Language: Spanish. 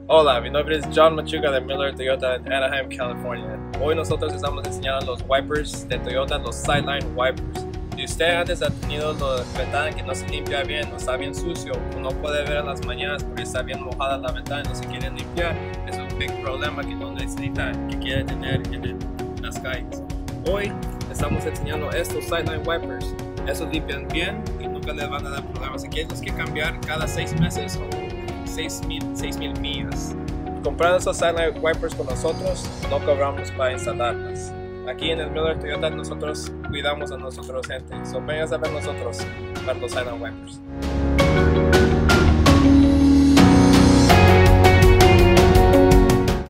Hola, mi nombre es John Machuca de Miller Toyota en Anaheim, California. Hoy nosotros estamos enseñando los wipers de Toyota, los sideline wipers. Si usted antes ha tenido la ventana que no se limpia bien, no está bien sucio, no puede ver en las mañanas porque está bien mojada la ventana y no se quiere limpiar, es un big problema que no necesita, que quiere tener en las calles. Hoy estamos enseñando estos sideline wipers. Esos limpian bien y nunca le van a dar problemas. Si quieres que cambiar cada 6 meses o 6,000 millas. Comprando esos sideline wipers con nosotros, no cobramos para instalarlas. Aquí en el Miller Toyota nosotros cuidamos a nosotros gente. So vengan a ver nosotros para los sideline wipers.